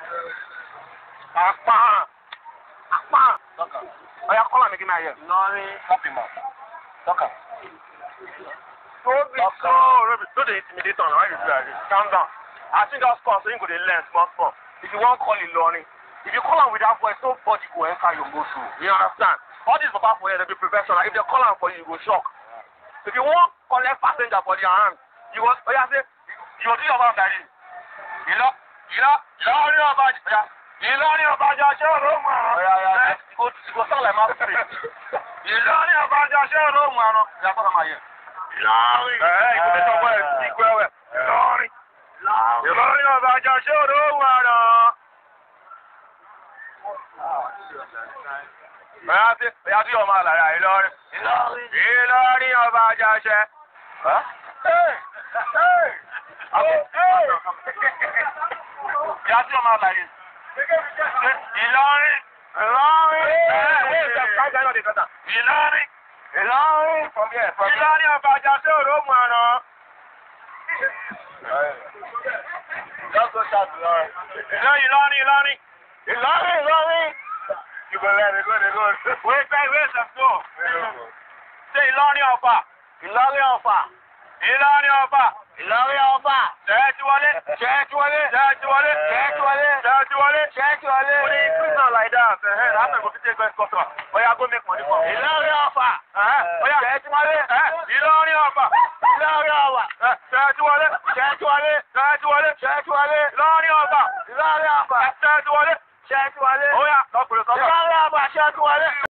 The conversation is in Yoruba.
Apá. Oya, call am again here. Lorry. Stop him up. Talk am. Don't dey intimidate on. Why you do like this? Calm down. I think just call so you go dey learn small. If you wan call it learning, if you call am with that voice, nobody go enter your motor. You understand? All these papa for here, they be professional. If they call am for you, you go shock. If you wan collect passenger for their hand, you go say, you go do your mouth like this. Ìlọrin ọbàjá. Ìlọrin ọbàjá ṣé òrómù àrùn. You go sound like my spirit. Ìlọrin ọbàjá ṣé òrómù àrùn. Ìyá sọ́dọ̀ máa yẹ. Ìlọrin. Ìgbésẹ̀ sọ fún ẹ̀ ìgbẹ́ ẹ̀wẹ̀. Ìlọrin. Ìlọrin ọbàjá ṣé òrómù àrùn. Ìyá tí ọmọ àlàyé Ìlọrin. Ìlọrin ọbàjá ṣe. Ìyá tí ọmọ àlàyé. Ìlọrin. Ìlọrin ọbàjá ṣé òrómù àrùn. Just go shout Ìlọrin. Ìlọrin. You go let it go. Wait some go. Say Ìlọrin ọba. Ìlọrin ọba. Ṣẹ́ẹ̀tì wọlé. Only please not like that. That's not going to take best customer. Oh yeah, go make money for me. Ìlọrin ọba. Oh yeah. Ṣẹ́ẹ̀tì wọlé. Ìlọrin ọba. Ṣẹ́ẹ̀tì wọlé. Ìlọrin ọba. Ṣẹ́ẹ̀tì wọlé. Oh yeah, lọ́kùnrin sọ́kà. Ìlọrin ọba ṣẹ́ẹ̀tì wọlé.